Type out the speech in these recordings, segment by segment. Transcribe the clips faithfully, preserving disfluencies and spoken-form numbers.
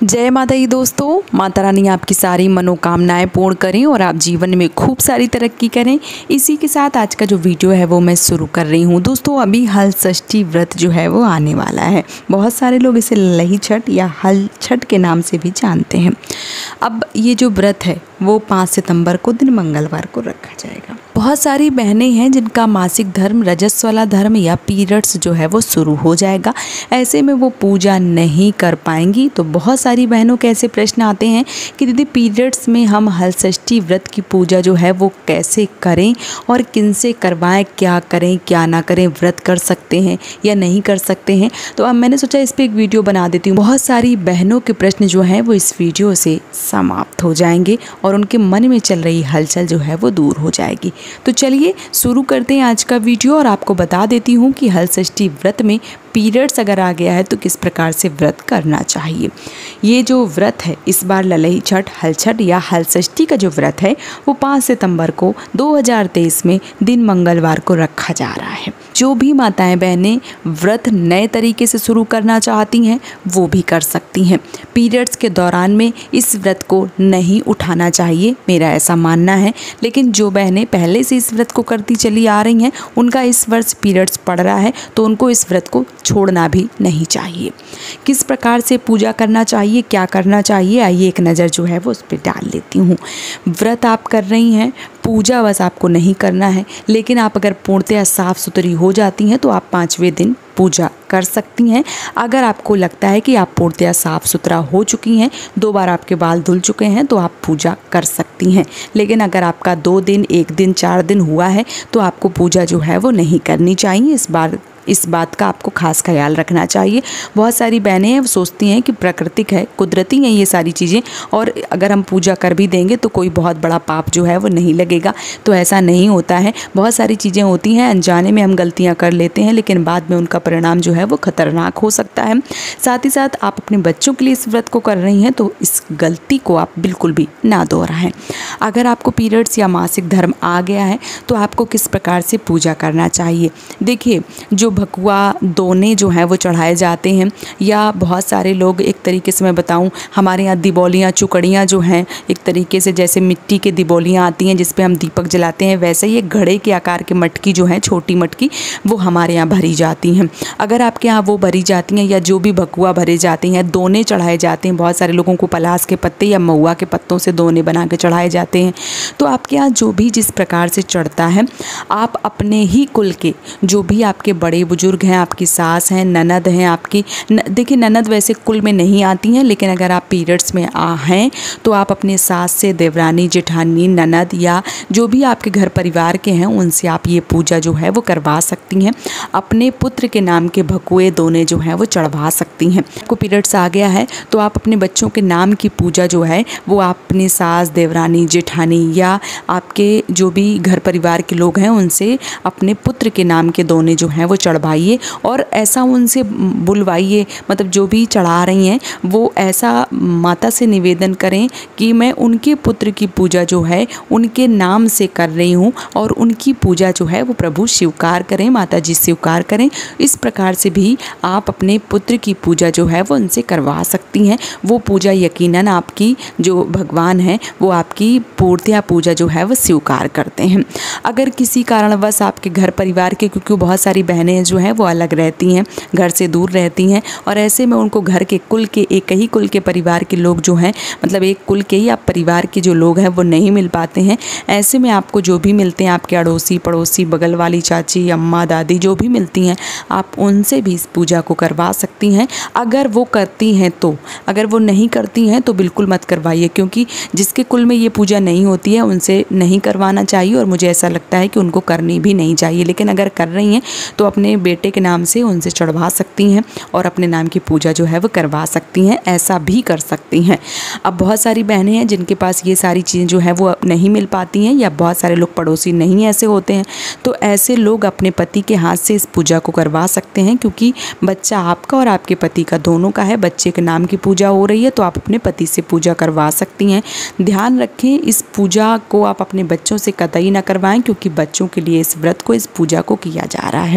जय माता दी दोस्तों। माता रानी आपकी सारी मनोकामनाएं पूर्ण करें और आप जीवन में खूब सारी तरक्की करें। इसी के साथ आज का जो वीडियो है वो मैं शुरू कर रही हूँ। दोस्तों अभी हल षष्ठी व्रत जो है वो आने वाला है। बहुत सारे लोग इसे लही छठ या हल छठ के नाम से भी जानते हैं। अब ये जो व्रत है वो पाँच सितंबर को दिन मंगलवार को रखा जाएगा। बहुत सारी बहनें हैं जिनका मासिक धर्म, रजस वाला धर्म या पीरियड्स जो है वो शुरू हो जाएगा। ऐसे में वो पूजा नहीं कर पाएंगी। तो बहुत सारी बहनों के ऐसे प्रश्न आते हैं कि दीदी पीरियड्स में हम हल षष्ठी व्रत की पूजा जो है वो कैसे करें और किन से करवाएं, क्या करें क्या ना करें, व्रत कर सकते हैं या नहीं कर सकते हैं। तो अब मैंने सोचा इस पर एक वीडियो बना देती हूँ। बहुत सारी बहनों के प्रश्न जो हैं वो इस वीडियो से समाप्त हो जाएंगे और उनके मन में चल रही हलचल जो है वो दूर हो जाएगी। तो चलिए शुरू करते हैं आज का वीडियो और आपको बता देती हूँ कि हल षष्ठी व्रत में पीरियड्स अगर आ गया है तो किस प्रकार से व्रत करना चाहिए। ये जो व्रत है इस बार ललही छठ, हल छठ या हल षष्ठी का जो व्रत है वो पाँच सितंबर को दो हज़ार तेईस में दिन मंगलवार को रखा जा रहा है। जो भी माताएं बहनें व्रत नए तरीके से शुरू करना चाहती हैं वो भी कर सकती हैं। पीरियड्स के दौरान में इस व्रत को नहीं उठाना चाहिए, मेरा ऐसा मानना है। लेकिन जो बहनें पहले से इस व्रत को करती चली आ रही हैं उनका इस वर्ष पीरियड्स पड़ रहा है तो उनको इस व्रत को छोड़ना भी नहीं चाहिए। किस प्रकार से पूजा करना चाहिए, क्या करना चाहिए, आइए एक नज़र जो है वो उस पर डाल लेती हूँ। व्रत आप कर रही हैं, पूजा बस आपको नहीं करना है। लेकिन आप अगर पूर्णतया साफ़ सुथरी हो जाती हैं तो आप पाँचवें दिन पूजा कर सकती हैं। अगर आपको लगता है कि आप पूर्णतया साफ़ सुथरा हो चुकी हैं, दो बार आपके बाल धुल चुके हैं तो आप पूजा कर सकती हैं। लेकिन अगर आपका दो दिन, एक दिन, चार दिन हुआ है तो आपको पूजा जो है वो नहीं करनी चाहिए। इस बार इस बात का आपको खास ख्याल रखना चाहिए। बहुत सारी बहनें हैं वो सोचती हैं कि प्राकृतिक है, कुदरती हैं ये सारी चीज़ें और अगर हम पूजा कर भी देंगे तो कोई बहुत बड़ा पाप जो है वो नहीं लगेगा। तो ऐसा नहीं होता है। बहुत सारी चीज़ें होती हैं अनजाने में हम गलतियां कर लेते हैं लेकिन बाद में उनका परिणाम जो है वो खतरनाक हो सकता है। साथ ही साथ आप अपने बच्चों के लिए इस व्रत को कर रही हैं तो इस गलती को आप बिल्कुल भी ना दोहराएं। अगर आपको पीरियड्स या मासिक धर्म आ गया है तो आपको किस प्रकार से पूजा करना चाहिए। देखिए जो भकुआ दोने जो हैं वो चढ़ाए जाते हैं या बहुत सारे लोग, एक तरीके से मैं बताऊं, हमारे यहाँ दिबोलियाँ, चुकड़ियाँ जो हैं एक तरीके से जैसे मिट्टी के दिबोलियाँ आती हैं जिस पे हम दीपक जलाते हैं, वैसे ही एक घड़े के आकार की मटकी जो है, छोटी मटकी, वो हमारे यहाँ भरी जाती हैं। अगर आपके यहाँ वो भरी जाती हैं या जो भी भकुआ भरे जाते हैं, दोने चढ़ाए जाते हैं, बहुत सारे लोगों को पलास के पत्ते या महुआ के पत्तों से दोने बना के चढ़ाए जाते हैं। तो आपके यहाँ जो भी जिस प्रकार से चढ़ता है आप अपने ही कुल के जो भी आपके बड़े बुजुर्ग हैं, आपकी सास हैं, ननद हैं आपकी न, देखिए ननद वैसे कुल में नहीं आती हैं लेकिन अगर आप पीरियड्स में आ हैं तो आप अपने सास से, देवरानी, जेठानी, ननद या जो भी आपके घर परिवार के हैं उनसे आप ये पूजा जो है वो करवा सकती हैं। अपने पुत्र के नाम के भकुए दोने जो हैं वो चढ़वा सकती हैं। आपको पीरियड्स आ गया है तो आप अपने बच्चों के नाम की पूजा जो है वो आप अपनी सास, देवरानी, जेठानी या आपके जो भी घर परिवार के लोग हैं उनसे अपने पुत्र के नाम के दोने जो हैं वो चढ़वाइए और ऐसा उनसे बुलवाइए, मतलब जो भी चढ़ा रही हैं वो ऐसा माता से निवेदन करें कि मैं उनके पुत्र की पूजा जो है उनके नाम से कर रही हूँ और उनकी पूजा जो है वो प्रभु स्वीकार करें, माता जी स्वीकार करें। इस प्रकार से भी आप अपने पुत्र की पूजा जो है वो उनसे करवा सकती हैं। वो पूजा यकीनन आपकी जो भगवान है वो आपकी पूर्णतया पूजा जो है वो स्वीकार करते हैं। अगर किसी कारणवश आपके घर परिवार के, क्योंकि बहुत सारी बहनें जो हैं वो अलग रहती हैं, घर से दूर रहती हैं और ऐसे में उनको घर के कुल के, एक ही कुल के परिवार के लोग जो हैं, मतलब एक कुल के ही आप परिवार के जो लोग हैं वो नहीं मिल पाते हैं। ऐसे में आपको जो भी मिलते हैं, आपके अड़ोसी पड़ोसी, बगल वाली चाची, अम्मा, दादी जो भी मिलती हैं, आप उनसे भी इस पूजा को करवा सकती हैं अगर वो करती हैं तो। अगर वो नहीं करती हैं तो बिल्कुल मत करवाइए, क्योंकि जिसके कुल में ये पूजा नहीं होती है उनसे नहीं करवाना चाहिए और मुझे ऐसा लगता है कि उनको करनी भी नहीं चाहिए। लेकिन अगर कर रही हैं तो अपने बेटे के नाम से उनसे चढ़वा सकती हैं और अपने नाम की पूजा जो है वो करवा सकती हैं, ऐसा भी कर सकती हैं। अब बहुत सारी बहनें हैं जिनके पास ये सारी चीज़ें जो है वो नहीं मिल पाती हैं या बहुत सारे लोग पड़ोसी नहीं ऐसे होते हैं, तो ऐसे लोग अपने पति के हाथ से इस पूजा को करवा सकते हैं, क्योंकि बच्चा आपका और आपके पति का दोनों का है। बच्चे के नाम की पूजा हो रही है तो आप अपने पति से पूजा करवा सकती हैं। ध्यान रखें इस पूजा को आप अपने बच्चों से कतई ना करवाएं, क्योंकि बच्चों के लिए इस व्रत को, इस पूजा को किया जा रहा है।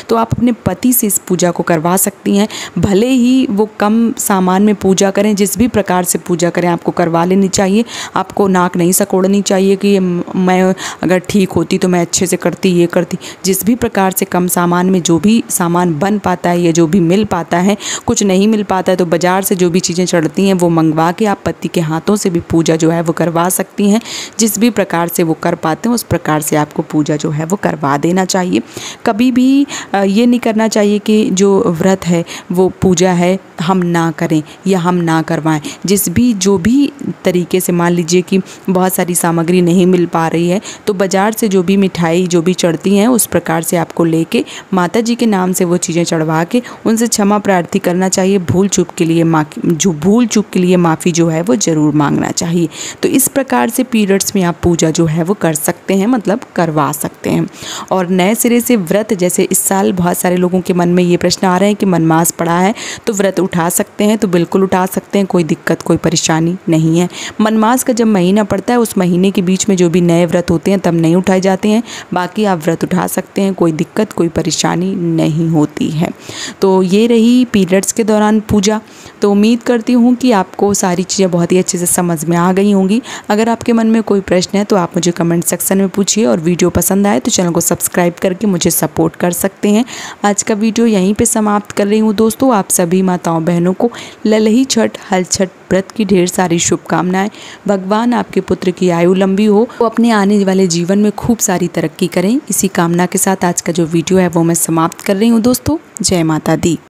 तो आप अपने पति से इस पूजा को करवा सकती हैं। भले ही वो कम सामान में पूजा करें, जिस भी प्रकार से पूजा करें आपको करवा लेनी चाहिए। आपको नाक नहीं सकोड़नी चाहिए कि मैं अगर ठीक होती तो मैं अच्छे से करती, ये करती। जिस भी प्रकार से कम सामान में जो भी सामान बन पाता है या जो भी मिल पाता है, कुछ नहीं मिल पाता है तो बाज़ार से जो भी चीज़ें चढ़ती हैं वो मंगवा के आप पति के हाथों से भी पूजा जो है वो करवा सकती हैं। जिस भी प्रकार से वो कर पाते हैं उस प्रकार से आपको पूजा जो है वो करवा देना चाहिए। कभी भी ये नहीं करना चाहिए कि जो व्रत है वो पूजा है हम ना करें या हम ना करवाएं। जिस भी जो भी तरीके से, मान लीजिए कि बहुत सारी सामग्री नहीं मिल पा रही है तो बाज़ार से जो भी मिठाई जो भी चढ़ती हैं उस प्रकार से आपको लेके माता जी के नाम से वो चीज़ें चढ़वा के उनसे क्षमा प्रार्थी करना चाहिए। भूल चूक के लिए मा जो भूल चूक के लिए माफ़ी जो है वो ज़रूर मांगना चाहिए। तो इस प्रकार से पीरियड्स में आप पूजा जो है वो कर सकते हैं, मतलब करवा सकते हैं। और नए सिरे से व्रत, जैसे इस साल बहुत सारे लोगों के मन में ये प्रश्न आ रहे हैं कि मनमास पड़ा है तो व्रत उठा सकते हैं, तो बिल्कुल उठा सकते हैं, कोई दिक्कत कोई परेशानी नहीं है। मनमास का जब महीना पड़ता है उस महीने के बीच में जो भी नए व्रत होते हैं तब नहीं उठाए जाते हैं, बाकी आप व्रत उठा सकते हैं, कोई दिक्कत कोई परेशानी नहीं होती है। तो ये रही पीरियड्स के दौरान पूजा। तो उम्मीद करती हूँ कि आपको सारी चीज़ें बहुत ही अच्छे से समझ में आ गई होंगी। अगर आपके मन में कोई प्रश्न है तो आप मुझे कमेंट सेक्शन में पूछिए, और वीडियो पसंद आए तो चैनल को सब्सक्राइब करके मुझे सपोर्ट कर सकते हैं। आज का वीडियो यहीं पे समाप्त कर रही हूँ दोस्तों। आप सभी माताओं बहनों को ललही छठ हल छठ व्रत की ढेर सारी शुभकामनाएं। भगवान आपके पुत्र की आयु लंबी हो, वो अपने आने वाले जीवन में खूब सारी तरक्की करें। इसी कामना के साथ आज का जो वीडियो है वो मैं समाप्त कर रही हूँ दोस्तों। जय माता दी।